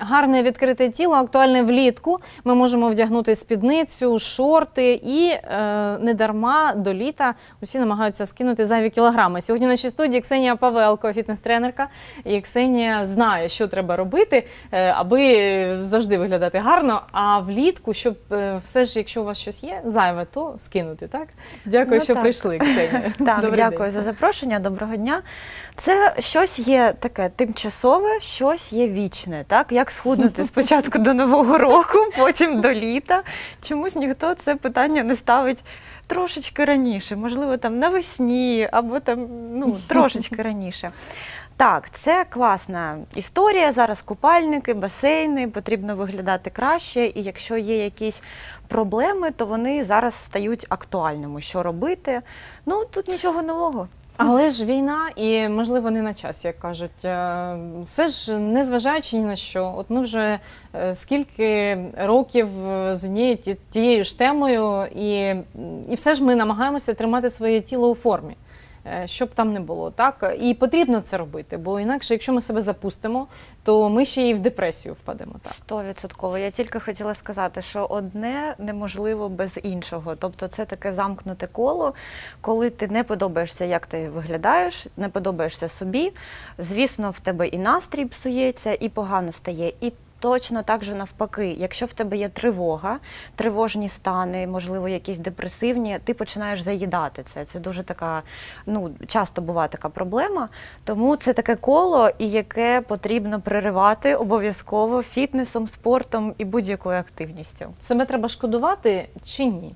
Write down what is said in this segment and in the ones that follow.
гарне відкрите тіло актуальне влітку. Ми можемо вдягнути спідницю, шорти і не дарма до літа усі намагаються скинути зайві кілограми. Сьогодні в нашій студії Ксенія Павелко, фітнес-тренерка. І Ксенія знає, що треба робити, аби завжди виглядати гарно. А влітку, щоб все ж, якщо у вас щось є зайве, то скинути, так? Дякую, що прийшли, Ксенія. Так, дякую за запрошення, доброго дня. Це щось є таке тимчасове, щось є вічне, так? Як схуднути спочатку до Нового року, потім до літа. Чомусь ніхто це питання не ставить трошечки раніше, можливо, там навесні або там, трошечки раніше. Так, це класна історія, зараз купальники, басейни, потрібно виглядати краще, і якщо є якісь проблеми, то вони зараз стають актуальними. Що робити? Тут нічого нового. Але ж війна і, можливо, не на час, як кажуть. Все ж, незважаючи ні на що, от ми вже скільки років з однією тією ж темою, і все ж ми намагаємося тримати своє тіло у формі, щоб там не було, так? І потрібно це робити, бо інакше, якщо ми себе запустимо, то ми ще і в депресію впадемо. 100%. Я тільки хотіла сказати, що одне неможливо без іншого. Тобто це таке замкнуте коло, коли ти не подобаєшся, як ти виглядаєш, не подобаєшся собі, звісно, в тебе і настрій псується, і погано стає, і точно так же навпаки, якщо в тебе є тривога, тривожні стани, можливо, якісь депресивні, ти починаєш заїдати це. Це дуже така, часто буває така проблема. Тому це таке коло, і яке потрібно переривати обов'язково фітнесом, спортом і будь-якою активністю. Себе треба шкодувати чи ні?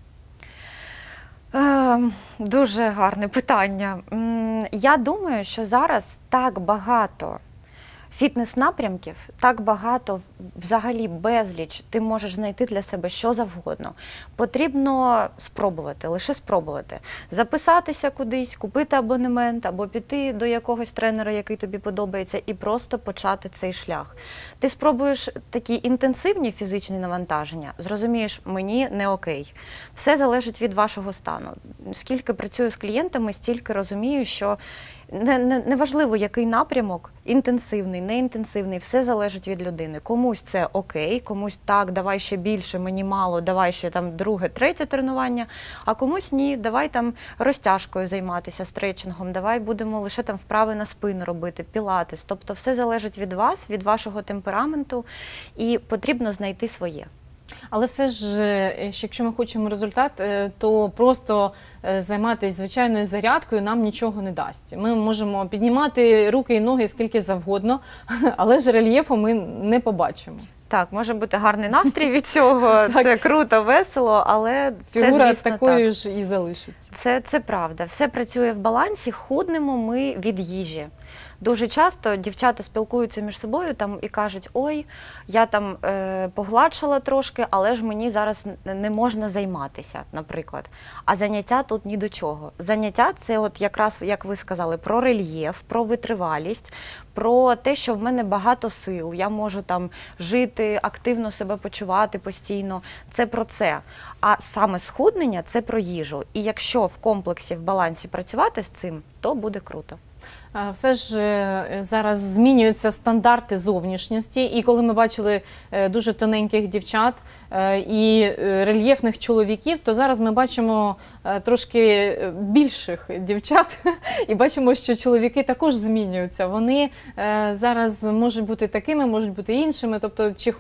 Дуже гарне питання. Я думаю, що зараз так багато фітнес-напрямків, так багато, взагалі безліч, ти можеш знайти для себе що завгодно. Потрібно спробувати, лише спробувати. Записатися кудись, купити абонемент, або піти до якогось тренера, який тобі подобається, і просто почати цей шлях. Ти спробуєш такі інтенсивні фізичні навантаження, зрозумієш, мені не окей. Все залежить від вашого стану. Скільки працюю з клієнтами, стільки розумію, що неважливо, який напрямок, інтенсивний, неінтенсивний, все залежить від людини. Комусь це окей, комусь так, давай ще більше, мені мало, давай ще там друге, третє тренування, а комусь ні, давай там розтяжкою займатися, стретчингом, давай будемо лише там вправи на спину робити, пілатес. Тобто все залежить від вас, від вашого темпераменту, і потрібно знайти своє. Але все ж, якщо ми хочемо результат, то просто займатися звичайною зарядкою нам нічого не дасть. Ми можемо піднімати руки і ноги скільки завгодно, але ж рельєфу ми не побачимо. Так, може бути гарний настрій від цього, це круто, весело, але фігура, це, звісно, такою ж і залишиться. Це правда. Все працює в балансі, худнемо ми від їжі. Дуже часто дівчата спілкуються між собою і кажуть, ой, я там погладшала трошки, але ж мені зараз не можна займатися, наприклад. А заняття тут ні до чого. Заняття – це от якраз, як ви сказали, про рельєф, про витривалість, про те, що в мене багато сил, я можу там жити, активно себе почувати постійно. Це про це. А саме схуднення – це про їжу. І якщо в комплексі, в балансі працювати з цим, то буде круто. Все ж зараз змінюються стандарти зовнішності, і коли ми бачили дуже тоненьких дівчат і рельєфних чоловіків, то зараз ми бачимо трошки більших дівчат і бачимо, що чоловіки також змінюються. Вони зараз можуть бути такими, можуть бути іншими, тобто чи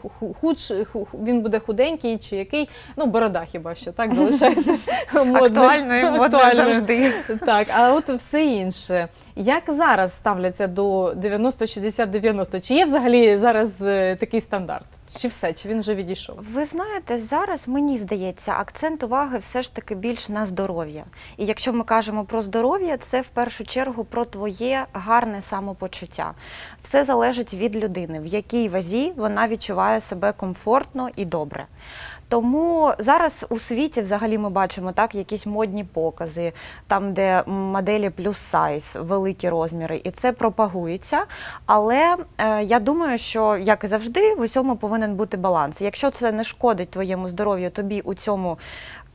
він буде худенький, чи який, борода хіба що, так, залишається актуальною, модною завжди. Так, а от все інше. Як зараз ставляться до 90-60-90? Чи є взагалі зараз такий стандарт? Чи все? Чи він вже відійшов? Ви знаєте, зараз, мені здається, акцент уваги все ж таки більш на здоров'я. І якщо ми кажемо про здоров'я, це в першу чергу про твоє гарне самопочуття. Все залежить від людини, в якій вазі вона відчуває себе комфортно і добре. Тому зараз у світі взагалі ми бачимо якісь модні покази, там де моделі плюс сайз, великі розміри, і це пропагується. Але я думаю, що, як і завжди, в усьому повинен бути баланс. Якщо це не шкодить твоєму здоров'ю, тобі у цьому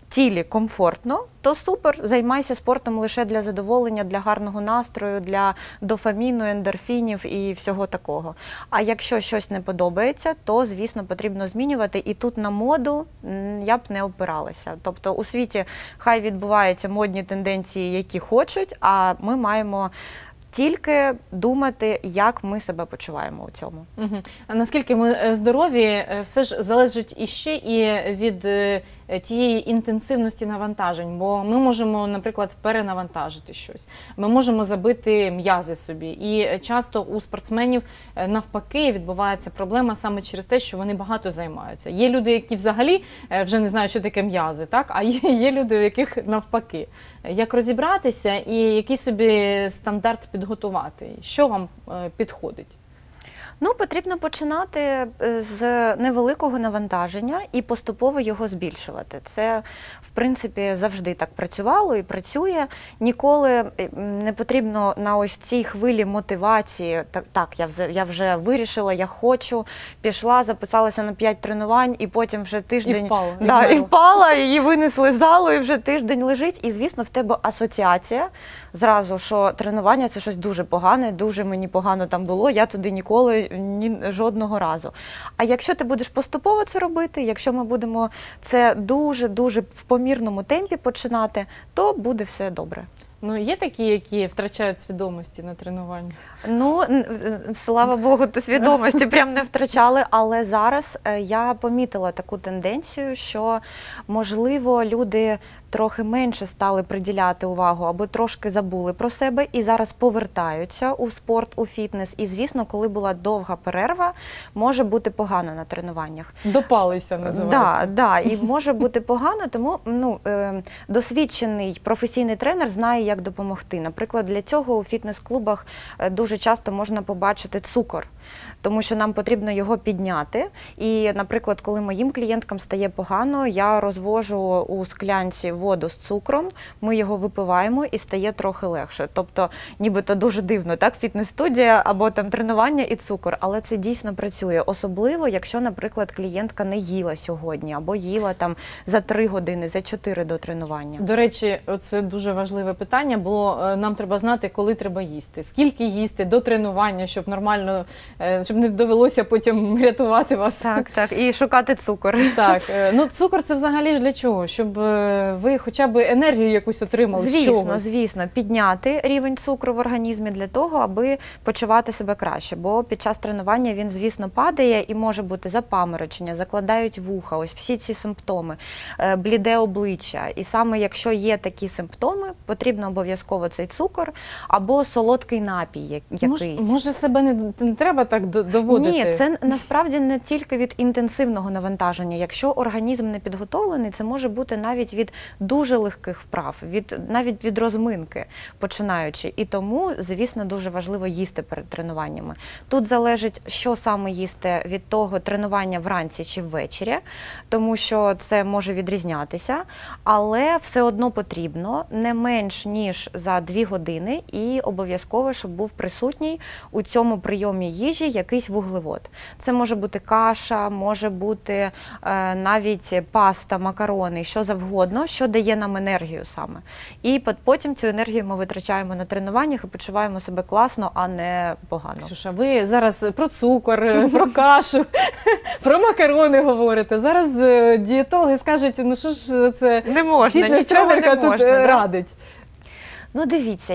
тілі комфортно, то супер, займайся спортом лише для задоволення, для гарного настрою, для дофаміну, ендорфінів і всього такого. А якщо щось не подобається, то, звісно, потрібно змінювати. І тут на моду я б не опиралася. Тобто у світі хай відбуваються модні тенденції, які хочуть, а ми маємо тільки думати, як ми себе почуваємо у цьому. Угу. А наскільки ми здорові, все ж залежить іще і від тієї інтенсивності навантажень, бо ми можемо, наприклад, перенавантажити щось, ми можемо забити м'язи собі, і часто у спортсменів навпаки відбувається проблема саме через те, що вони багато займаються. Є люди, які взагалі вже не знають, що таке м'язи, так? А є люди, у яких навпаки. Як розібратися і який собі стандарт підготувати? Що вам підходить? Ну, потрібно починати з невеликого навантаження і поступово його збільшувати. Це, в принципі, завжди так працювало і працює. Ніколи не потрібно на ось цій хвилі мотивації, так, я вже вирішила, я хочу, пішла, записалася на 5 тренувань і потім вже тиждень… І впала, її винесли з залу і вже тиждень лежить. І, звісно, в тебе асоціація зразу, що тренування – це щось дуже погане, дуже мені погано там було, я туди ніколи жодного разу. А якщо ти будеш поступово це робити, якщо ми будемо це дуже-дуже в помірному темпі починати, то буде все добре. Ну, є такі, які втрачають свідомості на тренуванні? Ну, слава Богу, то свідомості прям не втрачали, але зараз я помітила таку тенденцію, що, можливо, люди трохи менше стали приділяти увагу або трошки забули про себе і зараз повертаються у спорт, у фітнес. І, звісно, коли була довга перерва, може бути погано на тренуваннях. Допалися, називається. Да, і може бути погано, тому досвідчений професійний тренер знає, як допомогти. Наприклад, для цього у фітнес-клубах дуже часто можна побачити цукор, тому що нам потрібно його підняти. І, наприклад, коли моїм клієнткам стає погано, я розвожу у склянці воду з цукром, ми його випиваємо і стає трохи легше. Тобто, нібито дуже дивно, так, фітнес-студія або там тренування і цукор, але це дійсно працює. Особливо, якщо, наприклад, клієнтка не їла сьогодні, або їла там за 3 години, за 4 до тренування. До речі, це дуже важливе питання, бо нам треба знати, коли треба їсти. Скільки їсти до тренування, щоб нормально, щоб не довелося потім рятувати вас. Так, і шукати цукор. Так, ну цукор це взагалі ж для чого? Щоб ви хоча б енергію якусь отримали з чогось? Звісно, підняти рівень цукру в організмі для того, аби почувати себе краще. Бо під час тренування він, звісно, падає і може бути запаморочення, закладають вуха, ось всі ці симптоми, бліде обличчя. І саме якщо є такі симптоми, потрібно обов'язково цей цукор або солодкий напій якийсь. Може себе не треба так доводити? Ні, це насправді не тільки від інтенсивного навантаження. Якщо організм не підготовлений, це може бути навіть від дуже легких вправ, навіть від розминки починаючи. І тому, звісно, дуже важливо їсти перед тренуваннями. Тут залежить, що саме їсти від того, тренування вранці чи ввечері, тому що це може відрізнятися, але все одно потрібно не менш ніж за 2 години і обов'язково, щоб був присутній у цьому прийомі їжі якийсь вуглевод. Це може бути каша, може бути навіть паста, макарони, що завгодно, що дає нам енергію саме. І потім цю енергію ми витрачаємо на тренуваннях і почуваємо себе класно, а не погано. Ксюша, ви зараз про цукор, про кашу, про макарони говорите. Зараз дієтологи скажуть, ну що ж це фітнес-тренерка тут радить. Ну, дивіться,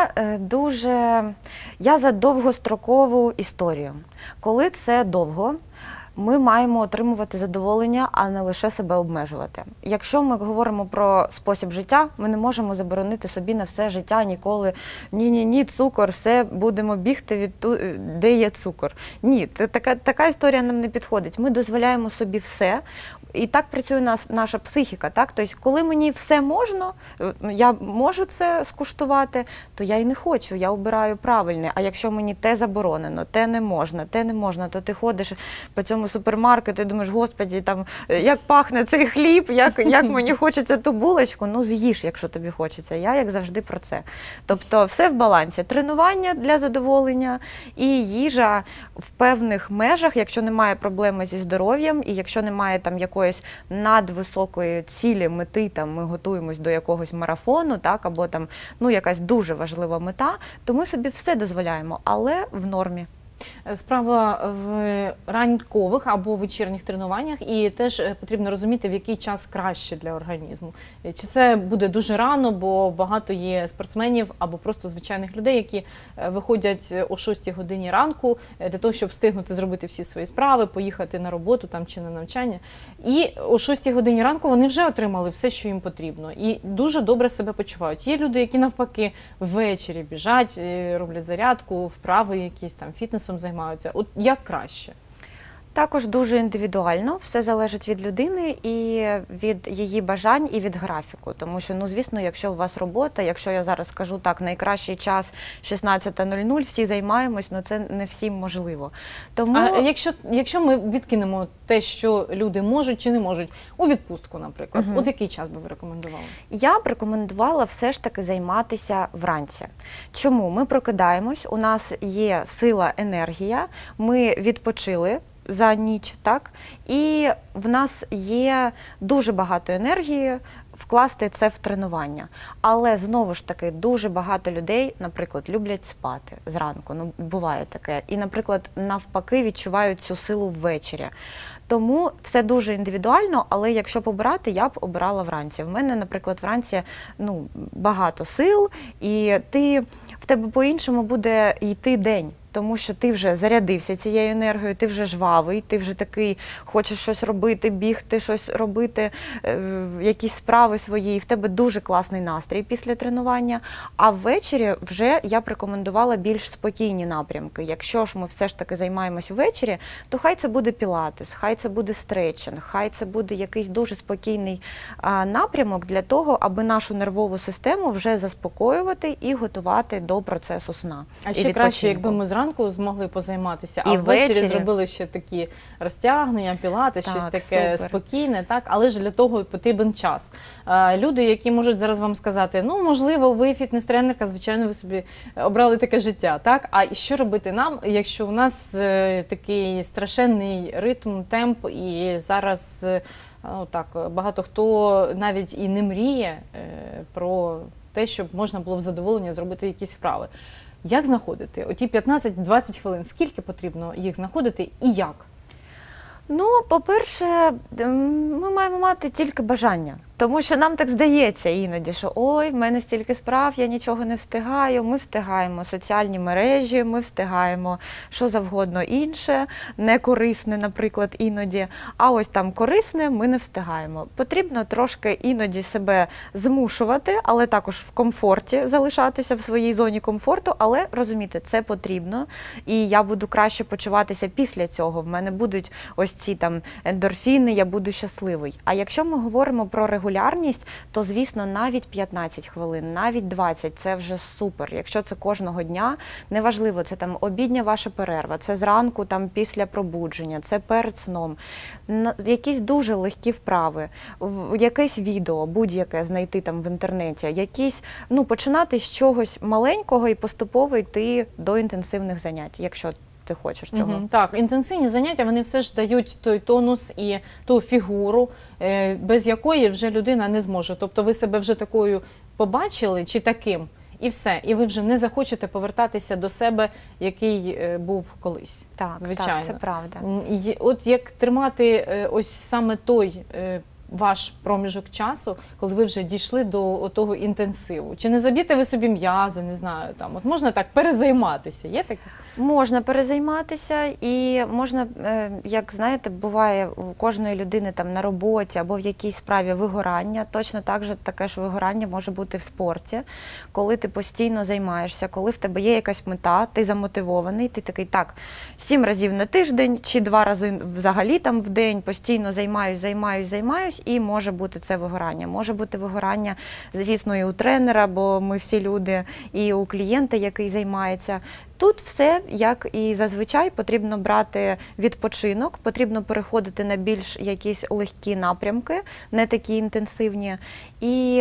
я за довгострокову історію. Коли це довго, ми маємо отримувати задоволення, а не лише себе обмежувати. Якщо ми говоримо про спосіб життя, ми не можемо заборонити собі на все життя ніколи ні, цукор, все, будемо бігти де є цукор. Ні, така історія нам не підходить. Ми дозволяємо собі все, і так працює наша психіка. Так? Тобто, коли мені все можна, я можу це скуштувати, то я і не хочу, я обираю правильне. А якщо мені те заборонено, те не можна, то ти ходиш по цьому цьому супермаркету і думаєш, господі, там, як пахне цей хліб, як мені хочеться ту булочку, ну з'їж, якщо тобі хочеться. Я, як завжди, про це. Тобто все в балансі. Тренування для задоволення і їжа в певних межах, якщо немає проблеми зі здоров'ям і якщо немає там якоїсь надвисокої цілі, мети, там ми готуємось до якогось марафону, так, або там, ну, якась дуже важлива мета, то ми собі все дозволяємо, але в нормі. Справа в ранкових або вечірніх тренуваннях, і теж потрібно розуміти, в який час краще для організму. Чи це буде дуже рано, бо багато є спортсменів або просто звичайних людей, які виходять о 6 годині ранку для того, щоб встигнути зробити всі свої справи, поїхати на роботу там чи на навчання. І о 6 годині ранку вони вже отримали все, що їм потрібно. І дуже добре себе почувають. Є люди, які навпаки ввечері біжать, роблять зарядку, вправи якісь там, фітнесом займаються. От як краще? Також дуже індивідуально, все залежить від людини і від її бажань, і від графіку. Тому що, ну, звісно, якщо у вас робота, якщо я зараз скажу так, найкращий час 16:00, всі займаємось, ну це не всім можливо. Тому... А якщо ми відкинемо те, що люди можуть чи не можуть, у відпустку, наприклад, от який час би ви рекомендували? Я б рекомендувала все ж таки займатися вранці. Чому? Ми прокидаємось, у нас є сила, енергія, ми відпочили за ніч, так? І в нас є дуже багато енергії вкласти це в тренування. Але, знову ж таки, дуже багато людей, наприклад, люблять спати зранку, ну, буває таке. І, наприклад, навпаки, відчувають цю силу ввечері. Тому все дуже індивідуально, але якщо побирати, я б обирала вранці. В мене, наприклад, вранці, ну, багато сил, і в тебе по-іншому буде йти день. Тому що ти вже зарядився цією енергією, ти вже жвавий, ти вже такий, хочеш щось робити, бігти, щось робити, якісь справи свої, і в тебе дуже класний настрій після тренування. А ввечері вже я б рекомендувала більш спокійні напрямки. Якщо ж ми все ж таки займаємось ввечері, то хай це буде пілатес, хай це буде стретчинг, хай це буде якийсь дуже спокійний напрямок для того, аби нашу нервову систему вже заспокоювати і готувати до процесу сна. А ще краще, якби ми зранку змогли позайматися, а і ввечері зробили ще такі розтягнення, пілати, щось таке спокійне, так? Але ж для того потрібен час. Люди, які можуть зараз вам сказати, ну, можливо, ви фітнес-тренерка, звичайно, ви собі обрали таке життя, так? А що робити нам, якщо у нас такий страшенний ритм, темп, і зараз, ну, так, багато хто навіть і не мріє про те, щоб можна було в задоволення зробити якісь вправи. Як знаходити оті 15-20 хвилин? Скільки потрібно їх знаходити і як? Ну, по-перше, ми маємо мати тільки бажання. Тому що нам так здається іноді, що ой, в мене стільки справ, я нічого не встигаю. Ми встигаємо соціальні мережі, ми встигаємо що завгодно інше, некорисне, наприклад, іноді. А ось там корисне ми не встигаємо. Потрібно трошки іноді себе змушувати, але також в комфорті залишатися в своїй зоні комфорту, але розуміти, це потрібно. І я буду краще почуватися після цього. В мене будуть ось ці там ендорфіни, я буду щасливий. А якщо ми говоримо про регулярність, то, звісно, навіть 15 хвилин, навіть 20 – це вже супер. Якщо це кожного дня, неважливо, це там обідня ваша перерва, це зранку, там після пробудження, це перед сном. Якісь дуже легкі вправи, якесь відео, будь-яке знайти там в інтернеті, якісь, ну, починати з чогось маленького і поступово йти до інтенсивних занять, якщо ти хочеш цього. Так, інтенсивні заняття, вони все ж дають той тонус і ту фігуру, без якої вже людина не зможе. Тобто ви себе вже такою побачили чи таким, і все. І ви вже не захочете повертатися до себе, який був колись. Так, звичайно. Так, це правда. От як тримати ось саме той ваш проміжок часу, коли ви вже дійшли до того інтенсиву? Чи не заб'єте ви собі м'язи, не знаю, там, от можна так перезайматися, є таке? Можна перезайматися і можна, як знаєте, буває у кожної людини там на роботі або в якійсь справі вигорання, точно так же таке ж вигорання може бути в спорті, коли ти постійно займаєшся, коли в тебе є якась мета, ти замотивований, ти такий, так, 7 разів на тиждень чи 2 рази взагалі там в день постійно займаюсь, і може бути це вигорання. Може бути вигорання, звісно, і у тренера, бо ми всі люди, і у клієнта, який займається. Тут все, як і зазвичай, потрібно брати відпочинок, потрібно переходити на більш якісь легкі напрямки, не такі інтенсивні. І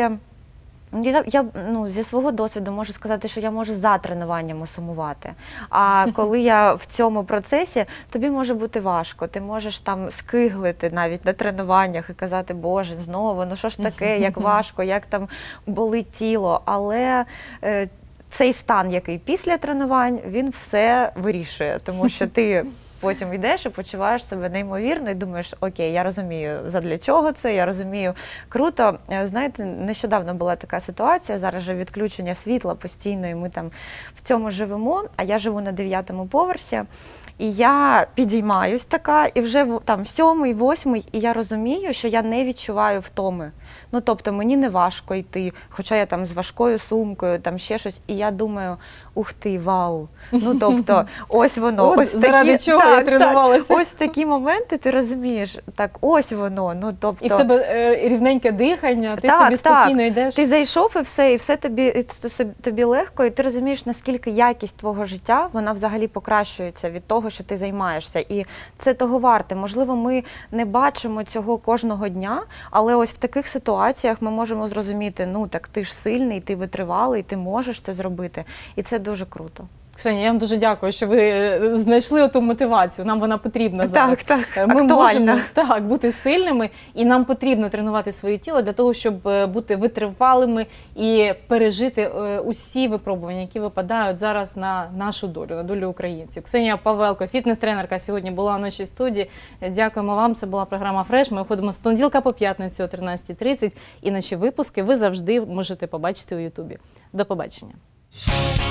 я зі свого досвіду можу сказати, що я можу за тренуваннями сумувати. А коли я в цьому процесі, тобі може бути важко. Ти можеш там скиглити навіть на тренуваннях і казати, Боже, знову, ну що ж таке, як важко, як там болить тіло. Але цей стан, який після тренувань, він все вирішує, тому що ти потім йдеш і почуваєш себе неймовірно і думаєш, окей, я розумію, задля чого це, я розумію, круто. Знаєте, нещодавно була така ситуація, зараз же відключення світла постійно, і ми там в цьому живемо, а я живу на 9-му поверсі, і я підіймаюсь така, і вже там 7-й, 8-й, і я розумію, що я не відчуваю втоми. Ну, тобто, мені не важко йти, хоча я там з важкою сумкою, там ще щось, і я думаю, ух ти, вау. Ну, тобто, ось воно. От, ось заради такі, чого я тренувалася. ось в такі моменти ти розумієш, так, ось воно. Ну, тобто, І в тебе рівненьке дихання, ти собі спокійно йдеш. Ти зайшов і все тобі легко, і ти розумієш, наскільки якість твого життя, вона взагалі покращується від того, що ти займаєшся. І це того варте. Можливо, ми не бачимо цього кожного дня, але ось в таких ситуаціях ми можемо зрозуміти, ну так ти ж сильний, ти витривалий, ти можеш це зробити. І це дуже круто. Ксенія, я вам дуже дякую, що ви знайшли оту мотивацію. Нам вона потрібна зараз. Так, Ми актуальна. можемо бути сильними, і нам потрібно тренувати своє тіло для того, щоб бути витривалими і пережити усі випробування, які випадають зараз на нашу долю, на долю українців. Ксенія Павелко, фітнес-тренерка, сьогодні була в нашій студії. Дякуємо вам. Це була програма «Фреш». Ми виходимо з понеділка по п'ятницю о 13:30. І наші випуски ви завжди можете побачити у Ютубі. До побачення.